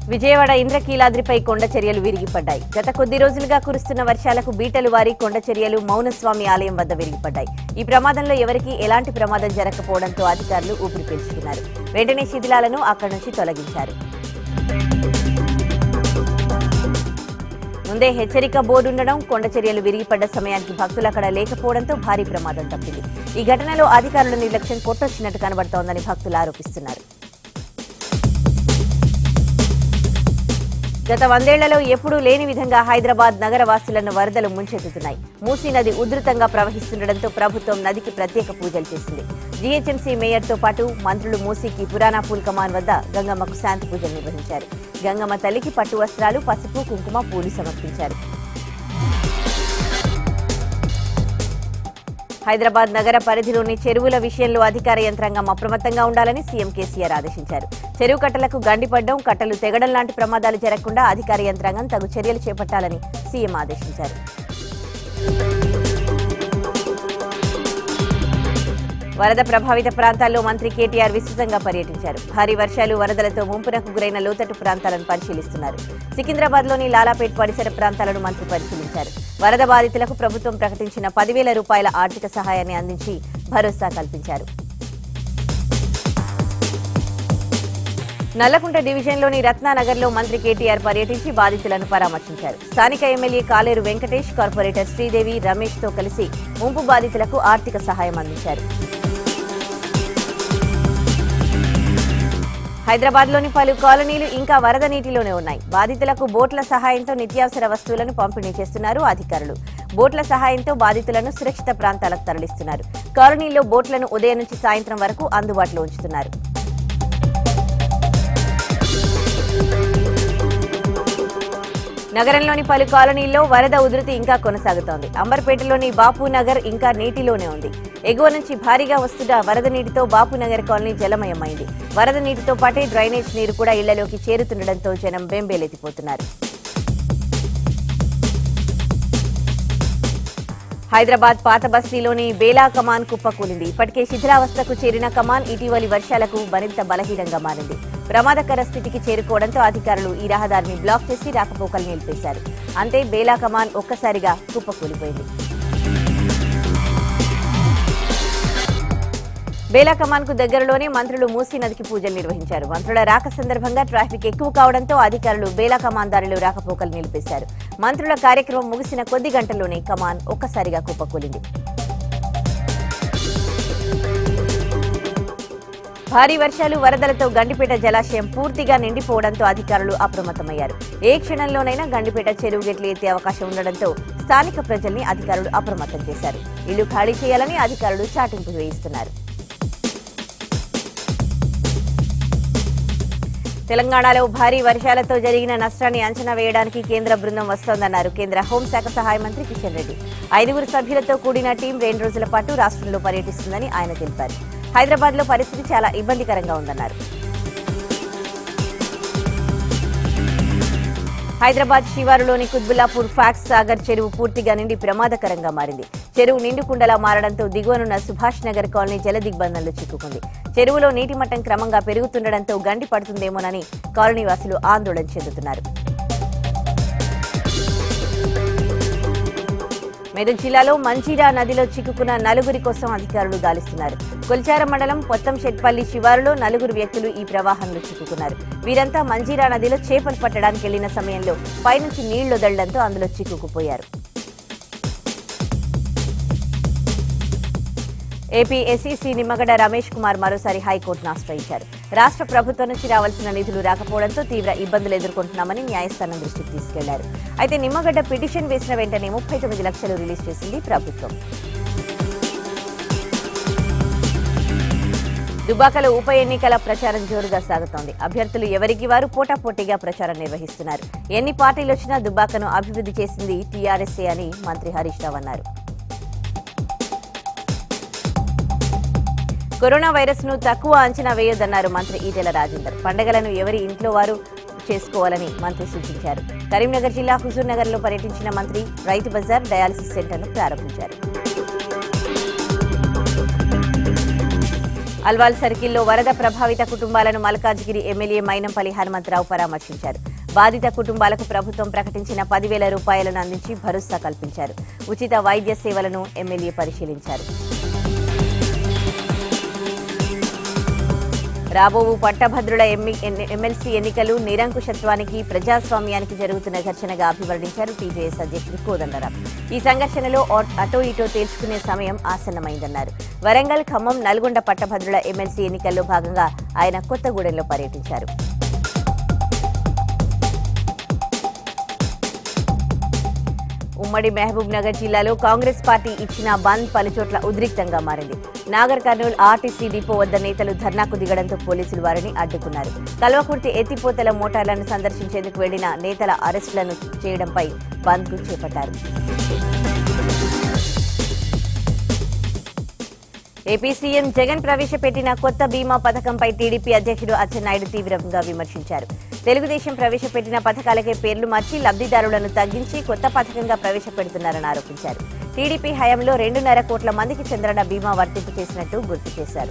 విజయవాడ ఇంద్రకీలాద్రిపై కొండ చర్యలు విరిగిపడ్డాయి. గత కొద్ది రోజులుగా కురుస్తున్న వర్షాలకు బీటలు వారి కొండ చర్యలు మౌనస్వామి ఆలయం వద్ద విరిగిపడ్డాయి. ఈ ప్రమాదంలో ఎవరికీ ఎలాంటి ప్రమాదం జరగకపోవడంతో అధికారులు ఊపిరి పీల్చుకున్నారు. వెంటనే శిథిలాలను అక్కడి నుంచి తొలగించారు. ముందే హెచ్చరిక బోర్డు ఉండడం, కొండ చర్యలు విరిగిపడ్డ సమయానికి భక్తులు అక్కడ లేకపోవడంతో భారీ ప్రమాదం తప్పింది. ఈ ఘటనలో అధికారుల నిర్లక్ష్యం కొట్టొచ్చినట్టు కనబడుతోందని భక్తులు ఆరోపిస్తున్నారు. గత 100 ఏళ్లలో ఎప్పుడూ లేని విధంగా హైదరాబాద్ నగర వాసులను వరదలు ముంచెత్తుతున్నాయి. మూసీ నది ఉధృతంగా ప్రవహిస్తుండటంతో ప్రభుత్వం నదికి ప్రత్యేక పూజలు చేసింది. జీహెచ్ఎంసీ మేయర్తో పాటు మంత్రులు మూసీకి పురాణా పూల్ కమాన్ వద్ద గంగమ్మకు శాంతి పూజలు నిర్వహించారు. గంగమ్మ తల్లికి పట్టు వస్త్రాలు, పసుపు, కుంకుమ, పూలు సమర్పించారు. హైదరాబాద్ నగర పరిధిలోని చెరువుల విషయంలో అధికార యంత్రాంగం అప్రమత్తంగా ఉండాలని సీఎం కేసీఆర్ ఆదేశించారు. చెరువు కట్టలకు గండిపడ్డం, కట్టలు తెగడం లాంటి ప్రమాదాలు జరగకుండా అధికార యంత్రాంగం తగు చర్యలు చేపట్టాలని సీఎం ఆదేశించారు. వరద ప్రభావిత ప్రాంతాల్లో మంత్రి కేటీఆర్ విస్తృతంగా పర్యటించారు. భారీ వర్షాలు, వరదలతో ముంపునకు గురైన లోతట్టు ప్రాంతాలను పరిశీలిస్తున్నారు. సికింద్రాబాద్లోని లాలాపేట్ పరిసర ప్రాంతాలను మంత్రి పరిశీలించారు. వరద బాధితులకు ప్రభుత్వం ప్రకటించిన 10,000 రూపాయల ఆర్థిక సహాయాన్ని అందించి భరోసా కల్పించారు. నల్లకుంట డివిజన్లోని రత్నానగర్లో మంత్రి కేటీఆర్ పర్యటించి బాధితులను పరామర్శించారు. స్థానిక ఎమ్మెల్యే కాలేరు వెంకటేష్, కార్పొరేటర్ శ్రీదేవి, రమేష్తో కలిసి ముంపు బాధితులకు ఆర్థిక సహాయం అందించారు. హైదరాబాద్లోని పలు కాలనీలు ఇంకా వరద నీటిలోనే ఉన్నాయి. బాధితులకు బోట్ల సహాయంతో నిత్యావసర వస్తువులను పంపిణీ చేస్తున్నారు అధికారులు. బోట్ల సహాయంతో బాధితులను సురక్షిత ప్రాంతాలకు తరలిస్తున్నారు. కాలనీల్లో బోట్లను ఉదయం నుంచి సాయంత్రం వరకు అందుబాటులో ఉంచుతున్నారు. నగరంలోని పలు కాలనీల్లో వరద ఉధృతి ఇంకా కొనసాగుతోంది. అంబర్పేటలోని బాపునగర్ ఇంకా నీటిలోనే ఉంది. ఎగువ నుంచి భారీగా వస్తున్న వరద నీటితో బాపునగర్ కాలనీ జలమయమైంది. వరద నీటితో పాటే డ్రైనేజ్ నీరు కూడా ఇళ్లలోకి చేరుతుండటంతో జనం బెంబేలెత్తిపోతున్నారు. హైదరాబాద్ పాత బస్తీలోని బేలా కమాన్ కుప్పకూలింది. ఇప్పటికే శిథిలావస్థకు చేరిన కమాన్ ఇటీవలి వర్షాలకు మరింత బలహీనంగా మారింది. ప్రమాదకర స్థితికి చేరుకోవడంతో అధికారులు ఈ రహదారిని బ్లాక్ చేసి రాకపోకలు నిలిపేశారు. అంతే బేలా కమాన్ ఒక్కసారిగా కుప్పకూలిపోయింది. బేలా కమాన్ కు దగ్గరలోనే మంత్రులు మూసీ నదికి పూజలు నిర్వహించారు. మంత్రుల రాక సందర్భంగా ట్రాఫిక్ ఎక్కువ కావడంతో అధికారులు బేలా కమాన్ దారిలో రాకపోకలు నిలిపేశారు. మంత్రుల కార్యక్రమం ముగిసిన కొద్ది గంటల్లోనే కమాన్ ఒక్కసారిగా కుప్పకూలింది. భారీ వర్షాలు, వరదలతో గండిపేట జలాశయం పూర్తిగా నిండిపోవడంతో అధికారులు అప్రమత్తమయ్యారు. ఏ క్షణంలోనైనా గండిపేట చెరువు గేట్లు ఎత్తే అవకాశం ఉండడంతో స్థానిక ప్రజల్ని అధికారులు అప్రమత్తం చేశారు. ఇళ్లు ఖాళీ చేయాలని అధికారులు చాటింపులు వేయిస్తున్నారు. తెలంగాణలో భారీ వర్షాలతో జరిగిన నష్టాన్ని అంచనా వేయడానికి కేంద్ర బృందం వస్తోందన్నారు కేంద్ర హోంశాఖ సహాయ మంత్రి కిషన్ రెడ్డి. 5 సభ్యులతో కూడిన టీం 2 రోజుల పాటు రాష్ట్రంలో పర్యటిస్తుందని ఆయన తెలిపారు. హైదరాబాద్లో పరిస్థితి చాలా ఇబ్బందికరంగా ఉందన్నారు. హైదరాబాద్ శివారులోని కుత్బుల్లాపూర్ ఫ్యాక్స్ సాగర్ చెరువు పూర్తిగా నిండి ప్రమాదకరంగా మారింది. చెరువు నిండుకుండలా మారడంతో దిగువనున్న సుభాష్ నగర్ కాలనీ జల దిగ్బంధంలో చిక్కుకుంది. చెరువులో నీటి మట్టం క్రమంగా పెరుగుతుండటంతో గండి పడుతుందేమోనని కాలనీవాసులు ఆందోళన చెందుతున్నారు. మెదక్ జిల్లాలో మంజీరా నదిలో చిక్కుకున్న 4 కోసం అధికారులు గాలిస్తున్నారు. కొల్చారం మండలం పొత్తంశెట్పల్లి శివారులో 4 వ్యక్తులు ఈ ప్రవాహంలో చిక్కుకున్నారు. వీరంతా మంజీరా నదిలో చేపలు పట్టడానికి వెళ్లిన సమయంలో పైనుంచి నీళ్లొదలడంతో అందులో చిక్కుకుపోయారు. ఏపీ ఎస్ఈసీ నిమ్మగడ్డ రమేష్ కుమార్ మరోసారి హైకోర్టును ఆశ్రయించారు. రాష్ట్ర ప్రభుత్వం నుంచి రావాల్సిన నిధులు రాకపోవడంతో తీవ్ర ఇబ్బందులు ఎదుర్కొంటున్నామని న్యాయస్థానం దృష్టికి తీసుకెళ్లారు. అయితే నిమ్మగడ్డ పిటిషన్ వేసిన వెంటనే 39 లక్షలు రిలీజ్ చేసింది ప్రభుత్వం. దుబ్బాకలో ఉప ఎన్నికల ప్రచారం జోరుగా సాగుతోంది. అభ్యర్థులు ఎవరికి వారు పోటాపోటీగా ప్రచారం నిర్వహిస్తున్నారు. ఎన్ని పార్టీలు వచ్చినా దుబ్బాకను అభివృద్ధి చేసింది టీఆర్ఎస్ఏ అని మంత్రి హరీష్ రావు అన్నారు. కరోనా వైరస్ ను తక్కువ అంచనా వేయొద్దన్నారు మంత్రి ఈటెల రాజేందర్. పండుగలను ఎవరి ఇంట్లో వారు చేసుకోవాలని మంత్రి సూచించారు. కరీంనగర్ జిల్లా హుజూర్ నగర్ లో పర్యటించిన మంత్రి రైతు బజార్, డయాలసిస్ సెంటర్ను ప్రారంభించారు. అల్వాల్ సర్కిల్లో వరద ప్రభావిత కుటుంబాలను మల్కాజ్గిరి ఎమ్మెల్యే మైనంపల్లి హనుమంతరావు పరామర్శించారు. బాధిత కుటుంబాలకు ప్రభుత్వం ప్రకటించిన 10,000 రూపాయలను అందించి భరోసా కల్పించారు. ఉచిత వైద్య సేవలను ఎమ్మెల్యే పరిశీలించారు. రాబోవు పట్టభద్రుల ఎమ్మెల్సీ ఎన్నికలు నిరంకుశత్వానికి ప్రజాస్వామ్యానికి జరుగుతున్న ఘర్షణగా అభివర్ణించారు టీజేఎస్ అధ్యక్షుడు కోదండరాం. ఈ సంఘర్షణలో అటో ఇటో తేల్చుకునే సమయం ఆసన్నమైందన్నారు. వరంగల్, ఖమ్మం, నల్గొండ పట్టభద్రుల ఎమ్మెల్సీ ఎన్నికల్లో భాగంగా ఆయన కొత్తగూడెంలో పర్యటించారు. ఉమ్మడి మహబూబ్ నగర్ జిల్లాలో కాంగ్రెస్ పార్టీ ఇచ్చిన బంద్ పలుచోట్ల ఉద్రిక్తంగా మారింది. నాగర్ కర్నూల్ ఆర్టీసీ డిపో వద్ద నేతలు ధర్నాకు దిగడంతో పోలీసులు వారిని అడ్డుకున్నారు. కల్వకుర్తి ఎత్తిపోతల మోటార్లను సందర్శించేందుకు వెళ్లిన నేతల అరెస్టులను చేయడంపై బంద్కు చేపట్టారు. ఏపీ సీఎం జగన్ ప్రవేశపెట్టిన కొత్త బీమా పథకంపై టీడీపీ అధ్యక్షుడు అచ్చెన్నాయుడు తీవ్రంగా విమర్శించారు. తెలుగుదేశం ప్రవేశపెట్టిన పథకాలకే పేర్లు మార్చి లబ్ధిదారులను తగ్గించి కొత్త పథకంగా ప్రవేశపెడుతున్నారని ఆరోపించారు. టీడీపీ హయాంలో 2.5 కోట్ల మందికి చంద్రన్న బీమా వర్తింపు చేసినట్టు గుర్తు చేశారు.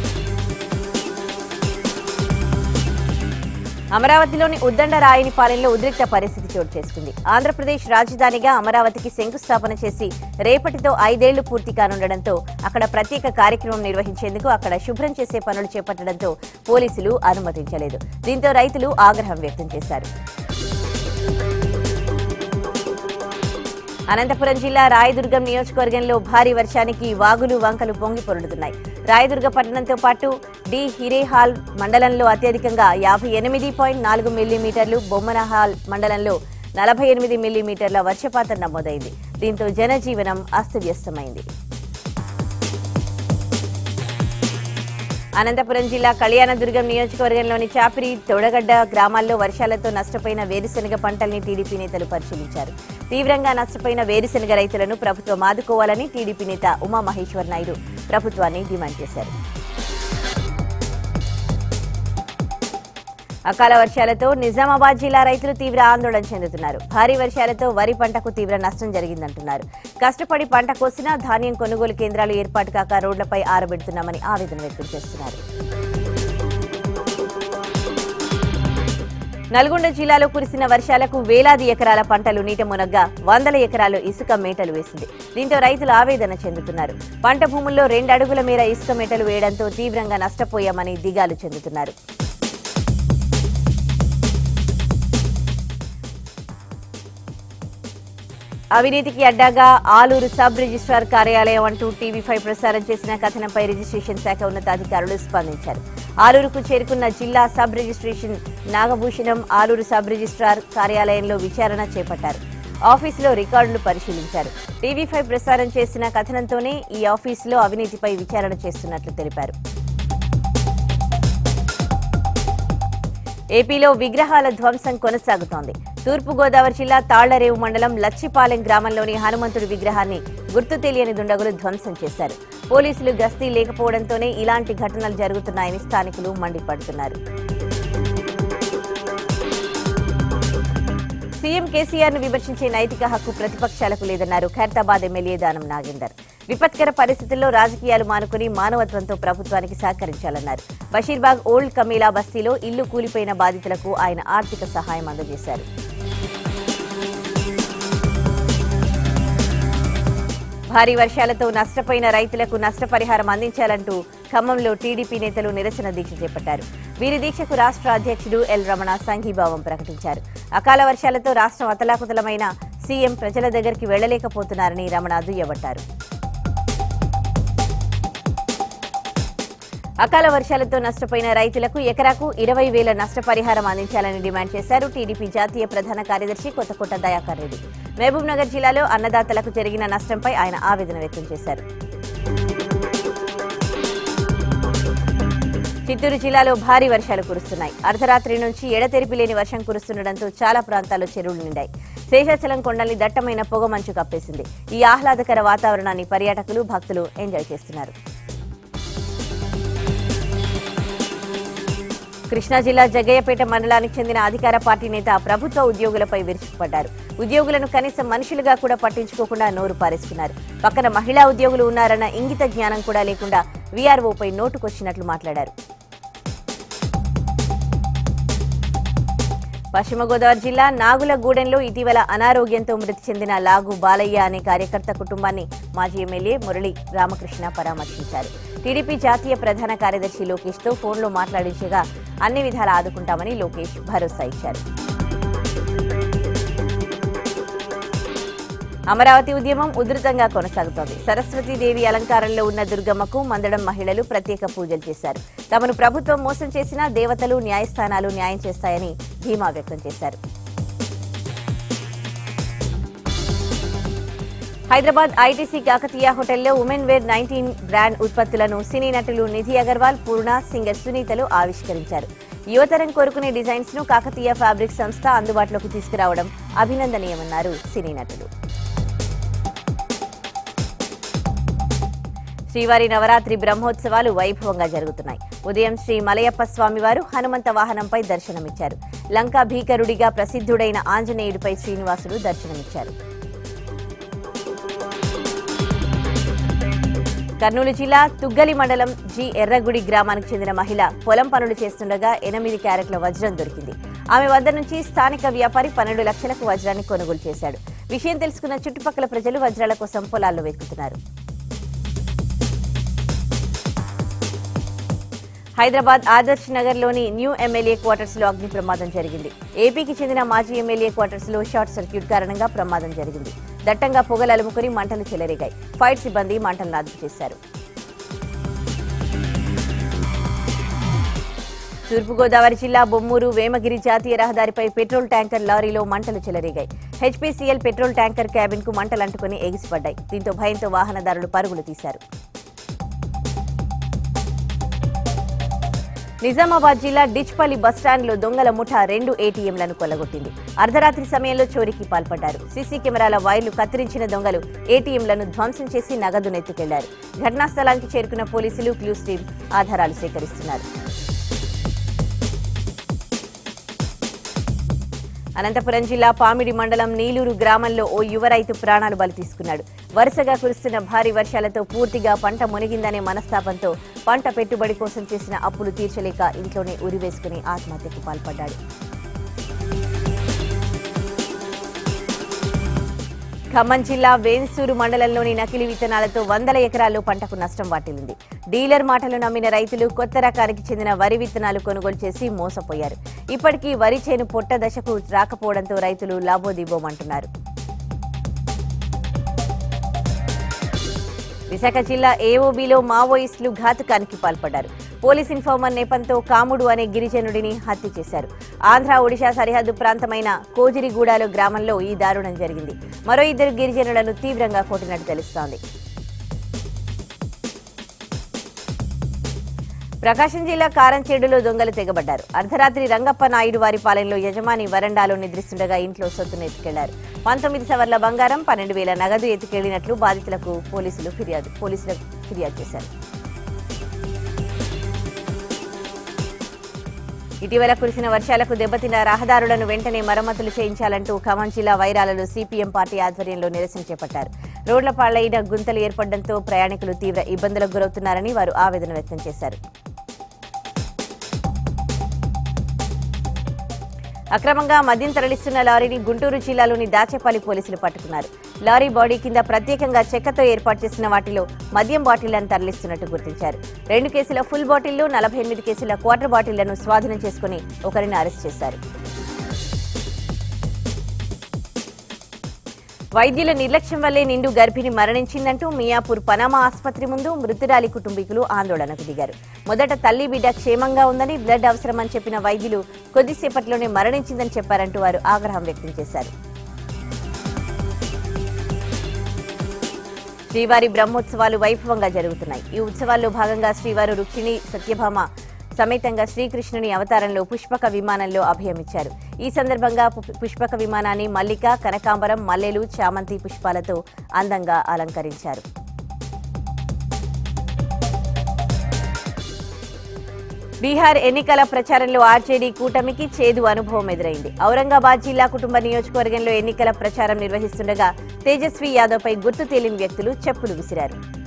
అమరావతిలోని ఉద్దండరాయునిపాలెంలో ఉద్రిక్త పరిస్థితి చోటు చేసుకుంది. ఆంధ్రప్రదేశ్ రాజధానిగా అమరావతికి శంకుస్థాపన చేసి రేపటితో 5 ఏళ్లు పూర్తి కానుండడంతో అక్కడ ప్రత్యేక కార్యక్రమం నిర్వహించేందుకు అక్కడ శుభ్రం చేసే పనులు చేపట్టడంతో పోలీసులు అనుమతించలేదు. దీంతో రైతులు ఆగ్రహం వ్యక్తం చేశారు. అనంతపురం జిల్లా రాయదుర్గం నియోజకవర్గంలో భారీ వర్షానికి వాగులు, వంకలు పొంగి పొరులుతున్నాయి. రాయదుర్గ పట్టణంతో పాటు డి హిరేహాల్ మండలంలో అత్యధికంగా 58.4 మిల్లీమీటర్లు, బొమ్మనహాల్ మండలంలో 48 మిల్లీమీటర్ల వర్షపాతం నమోదైంది. దీంతో జనజీవనం అస్తవ్యస్తమైంది. అనంతపురం జిల్లా కళ్యాణదుర్గం నియోజకవర్గంలోని చాపిరి, తొడగడ్డ గ్రామాల్లో వర్షాలతో నష్టపోయిన వేరుశెనగ పంటల్ని టీడీపీ నేతలు పరిశీలించారు. తీవ్రంగా నష్టపోయిన వేరుశెనగ రైతులను ప్రభుత్వం ఆదుకోవాలని టీడీపీ నేత ఉమామహేశ్వర్ నాయుడు ప్రభుత్వాన్ని డిమాండ్ చేశారు. అకాల వర్షాలతో నిజామాబాద్ జిల్లా రైతులు తీవ్ర ఆందోళన చెందుతున్నారు. భారీ వర్షాలతో వరి పంటకు తీవ్ర నష్టం జరిగిందంటున్నారు. కష్టపడి పంట కోసినా ధాన్యం కొనుగోలు కేంద్రాలు ఏర్పాటు కాక రోడ్లపై ఆరబెడుతున్నామని ఆవేదన వ్యక్తం చేస్తున్నారు. నల్గొండ జిల్లాలో కురిసిన వర్షాలకు వేలాది ఎకరాల పంటలు నీట మునగ్గా 100 ఎకరాలు ఇసుక మేటలు వేసింది. దీంతో రైతులు ఆవేదన చెందుతున్నారు. పంట భూముల్లో 2 అడుగుల మేర ఇసుక మేటలు వేయడంతో తీవ్రంగా నష్టపోయామని దిగాలు చెందుతున్నారు. అవినీతికి అడ్డాగా ఆలూరు సబ్ రిజిస్ట్రార్ కార్యాలయం అంటూ TV5 ప్రసారం చేసిన కథనంపై రిజిస్ట్రేషన్ శాఖ ఉన్నతాధికారులు స్పందించారు. ఆలూరుకు చేరుకున్న జిల్లా sub registration Nagabhushanam Aluru sub registrar కార్యాలయంలో విచారణ చేపట్టారు. ఆఫీసులో రికార్డులు పరిశీలించారు. TV5 ప్రసారం చేసిన కథనంతోనే ఈ ఆఫీసులో అవినీతిపై విచారణ చేస్తున్నట్లు తెలిపారు. ఏపీలో విగ్రహాల ధ్వంసం కొనసాగుతోంది. తూర్పుగోదావరి జిల్లా తాళ్లరేవు మండలం లచ్చిపాలెం గ్రామంలోని హనుమంతుడి విగ్రహాన్ని గుర్తు తెలియని దుండగులు ధ్వంసం చేశారు. పోలీసులు గస్తీ లేకపోవడంతోనే ఇలాంటి ఘటనలు జరుగుతున్నాయని స్థానికులు మండిపడుతున్నారు. సీఎం కేసీఆర్ ను విమర్శించే నైతిక హక్కు ప్రతిపక్షాలకు లేదన్నారు ఖైరతాబాద్ ఎమ్మెల్యే దానం నాగేందర్. విపత్కర పరిస్థితుల్లో రాజకీయాలు మానుకుని మానవత్వంతో ప్రభుత్వానికి సహకరించాలన్నారు. బషీర్బాగ్ ఓల్డ్ కమీలా బస్తీలో ఇల్లు కూలిపోయిన బాధితులకు ఆయన ఆర్థిక సహాయం అందజేశారు. భారీ వర్షాలతో నష్టపోయిన రైతులకు నష్టపరిహారం అందించాలంటూ ఖమ్మంలో టీడీపీ నేతలు నిరసన దీక్ష చేపట్టారు. వీరి దీక్షకు రాష్ట్ర అధ్యక్షుడు ఎల్ రమణ సంఘీభావం ప్రకటించారు. అకాల వర్షాలతో రాష్ట్రం అతలాకుతలమైన సీఎం ప్రజల దగ్గరికి వెళ్లలేకపోతున్నారని రమణ దుయ్యబట్టారు. అకాల వర్షాలతో నష్టపోయిన రైతులకు ఎకరాకు 20,000 నష్టపరిహారం అందించాలని డిమాండ్ చేశారు. టీడీపీ జాతీయ ప్రధాన కార్యదర్శి కొత్తకోట దయాకర్ రెడ్డి మహబూబ్ నగర్ జిల్లాలో అన్నదాతలకు జరిగిన నష్టంపై ఆయన ఆవేదన వ్యక్తం చేశారు. చిత్తూరు జిల్లాలో భారీ వర్షాలు కురుస్తున్నాయి. అర్ధరాత్రి నుంచి ఎడతెరిపి లేని వర్షం కురుస్తుండటంతో చాలా ప్రాంతాల్లో చెరువులు నిండాయి. శేషాచలం కొండల్ని దట్టమైన పొగమంచు కప్పేసింది. ఈ ఆహ్లాదకర వాతావరణాన్ని పర్యాటకులు, భక్తులు ఎంజాయ్ చేస్తున్నారు. కృష్ణా జిల్లా జగ్గయ్యపేట మండలానికి చెందిన అధికార పార్టీ నేత ప్రభుత్వ ఉద్యోగులపై విరుచుకుపడ్డారు. ఉద్యోగులను కనీసం మనుషులుగా కూడా పట్టించుకోకుండా నోరు పారేస్తున్నారు. పక్కన మహిళా ఉద్యోగులు ఉన్నారన్న ఇంగిత జ్ఞానం కూడా లేకుండా వీఆర్ఓపై నోటుకొచ్చినట్లు మాట్లాడారు. పశ్చిమ గోదావరి జిల్లా నాగులగూడెంలో ఇటీవల అనారోగ్యంతో మృతి చెందిన లాగు బాలయ్య అనే కార్యకర్త కుటుంబాన్ని మాజీ ఎమ్మెల్యే మురళి రామకృష్ణ పరామర్శించారు. టీడీపీ జాతీయ ప్రధాన కార్యదర్శి లోకేష్తో ఫోన్లో మాట్లాడించగా అన్ని విధాలా ఆదుకుంటామని లోకేష్ భరోసా ఇచ్చారు. అమరావతి ఉద్యమం ఉధృతంగా కొనసాగుతోంది. సరస్వతీదేవి అలంకారంలో ఉన్న దుర్గమ్మకు మందడం మహిళలు ప్రత్యేక పూజలు చేశారు. తమను ప్రభుత్వం మోసం చేసినా దేవతలు న్యాయస్థానాలు న్యాయం చేస్తాయని ధీమా వ్యక్తం చేశారు. హైదరాబాద్ ఐటీసీ కాకతీయ హోటల్లో ఉమెన్ వేర్ 19 బ్రాండ్ ఉత్పత్తులను సినీ నటులు నిధి అగర్వాల్, పూర్ణ, సింగర్ సునీతలు ఆవిష్కరించారు. యువతరం కోరుకునే డిజైన్స్ ను కాకతీయ ఫ్యాబ్రిక్ సంస్థ అందుబాటులోకి తీసుకురావడం అభినందనీయమన్నారు సినీ నటులు. శ్రీవారి నవరాత్రి బ్రహ్మోత్సవాలు వైభవంగా జరుగుతున్నాయి. ఉదయం శ్రీ మలయప్ప స్వామివారు హనుమంత వాహనంపై దర్శనమిచ్చారు. లంకా భీకరుడిగా ప్రసిద్ధుడైన ఆంజనేయుడిపై శ్రీనివాసుడు దర్శనమిచ్చారు. కర్నూలు జిల్లా తుగ్గలి మండలం జి ఎర్రగుడి గ్రామానికి చెందిన మహిళ పొలం పనులు చేస్తుండగా 8 క్యారెట్ల వజ్రం దొరికింది. ఆమె వద్ద నుంచి స్థానిక వ్యాపారి 12 లక్షలకు వజ్రాన్ని కొనుగోలు చేశాడు. విషయం తెలుసుకున్న చుట్టుపక్కల ప్రజలు వజ్రాల కోసం పొలాల్లో వెతుకుతున్నారు. హైదరాబాద్ ఆదర్శ్ నగర్లోని న్యూ ఎమ్మెల్యే క్వార్టర్స్ లో అగ్ని ప్రమాదం జరిగింది. ఏపీకి చెందిన మాజీ ఎమ్మెల్యే క్వార్టర్స్ లో షార్ట్ సర్క్యూట్ కారణంగా ప్రమాదం జరిగింది. దట్టంగా పొగలు అలుముకుని మంటలు చెలరేగాయి. ఫైర్ సిబ్బంది మంటలను అదుపు చేశారు. తూర్పుగోదావరి జిల్లా బొమ్మూరు వేమగిరి జాతీయ రహదారిపై పెట్రోల్ ట్యాంకర్ లారీలో మంటలు చెలరేగాయి. హెచ్పీసీఎల్ పెట్రోల్ ట్యాంకర్ క్యాబిన్ కు మంటలు అంటుకుని ఎగిసిపడ్డాయి. దీంతో భయంతో వాహనదారులు పరుగులు తీశారు. నిజామాబాద్ జిల్లా డిచ్పల్లి బస్టాండ్లో దొంగల ముఠా 2 ఏటీఎంలను కొల్లగొట్టింది. అర్ధరాత్రి సమయంలో చోరీకి పాల్పడ్డారు. సీసీ కెమెరాల వైర్లు కత్తిరించిన దొంగలు ఏటీఎంలను ధ్వంసం చేసి నగదును ఎత్తుకెళ్లారు. ఘటనా స్థలానికి చేరుకున్న పోలీసులు క్లూస్ టీం ఆధారాలు సేకరిస్తున్నారు. అనంతపురం జిల్లా పామిడి మండలం నీలూరు గ్రామంలో ఓ యువ రైతు ప్రాణాలు బలి తీసుకున్నాడు. వరుసగా కురుస్తున్న భారీ వర్షాలతో పూర్తిగా పంట మునిగిందనే మనస్తాపంతో పంట పెట్టుబడి కోసం చేసిన అప్పులు తీర్చలేక ఇంట్లోనే ఉరివేసుకుని ఆత్మహత్యకు పాల్పడ్డాడు. ఖమ్మం జిల్లా వేన్సూరు మండలంలోని నకిలీ విత్తనాలతో 100 ఎకరాల్లో పంటకు నష్టం వాటిల్లింది. డీలర్ మాటలు నమ్మిన రైతులు కొత్త రకానికి చెందిన వరి విత్తనాలు కొనుగోలు చేసి మోసపోయారు. ఇప్పటికీ వరి చేను పొట్ట దశకు రాకపోవడంతో రైతులు లాబోదిబోమంటున్నారు. విశాఖ జిల్లా ఏఓబీలో మావోయిస్టులు ఘాతుకానికి పాల్పడ్డారు. పోలీస్ ఇన్ఫార్మర్ నేపంతో కాముడు అనే గిరిజనుడిని హత్య చేశారు. ఆంధ్ర ఒడిశా సరిహద్దు ప్రాంతమైన కోజిరిగూడలో గ్రామంలో ఈ దారుణం జరిగింది. మరో 2 గిరిజనులను తీవ్రంగా కొట్టినట్టు తెలుస్తోంది. ప్రకాశం జిల్లా కారంచేడులో దొంగలు తెగబడ్డారు. అర్ధరాత్రి రంగప్ప నాయుడు వారి పాలెంలో యజమాని వరండాలో నిద్రిస్తుండగా ఇంట్లో సొత్తును ఎత్తుకెళ్లారు. 19 సవర్ల బంగారం, 12,000 నగదు ఎత్తుకెళ్లినట్లు బాధితులకు పోలీసులకు ఫిర్యాదు చేశారు. ఇటీవల కురిసిన వర్షాలకు దెబ్బతిన్న రహదారులను వెంటనే మరమ్మతులు చేయించాలంటూ ఖమ్మం జిల్లా వైరాలలో సిపిఎం పార్టీ ఆధ్వర్యంలో నిరసన చేపట్టారు. రోడ్ల పాళ్లైన గుంతలు ఏర్పడడంతో ప్రయాణికులు తీవ్ర ఇబ్బందులకు గురవుతున్నారని వారు ఆవేదన వ్యక్తం చేశారు. అక్రమంగా మద్యం తరలిస్తున్న లారీని గుంటూరు జిల్లాలోని దాచేపల్లి పోలీసులు పట్టుకున్నారు. లారీ బాడీ కింద ప్రత్యేకంగా చెక్కతో ఏర్పాటు చేసిన వాటిలో మద్యం బాటిళ్లను తరలిస్తున్నట్టు గుర్తించారు. 2 కేసుల ఫుల్ బాటిళ్లు, 48 కేసుల క్వార్టర్ బాటిళ్లను స్వాధీనం చేసుకుని ఒకరిని అరెస్ట్ చేశారు. వైద్యుల నిర్లక్ష్యం వల్లే నిండు గర్భిణి మరణించిందంటూ మియాపూర్ పనామా ఆసుపత్రి ముందు మృతురాలి కుటుంబీకులు ఆందోళనకు దిగారు. మొదట తల్లి బిడ్డ క్షేమంగా ఉందని, బ్లడ్ అవసరమని చెప్పిన వైద్యులు కొద్దిసేపట్లోనే మరణించిందని చెప్పారంటూ వారు ఆగ్రహం వ్యక్తం చేశారు. శ్రీవారి బ్రహ్మోత్సవాలు వైభవంగా జరుగుతున్నాయి. ఈ ఉత్సవాల్లో భాగంగా శ్రీవారు రుక్మిణి సత్యభామ సమేతంగా శ్రీకృష్ణుని అవతారంలో పుష్పక విమానంలో అభయమిచ్చారు. ఈ సందర్భంగా పుష్పక విమానాన్ని మల్లిక, కనకాంబరం, మల్లెలు, చామంతి పుష్పాలతో అందంగా అలంకరించారు. బీహార్ ఎన్నికల ప్రచారంలో ఆర్జేడీ కూటమికి చేదు అనుభవం ఎదురైంది. ఔరంగాబాద్ జిల్లా కుటుంబ నియోజకవర్గంలో ఎన్నికల ప్రచారం నిర్వహిస్తుండగా తేజస్వి యాదవ్పై గుర్తు తెలియని వ్యక్తులు చెప్పులు విసిరారు.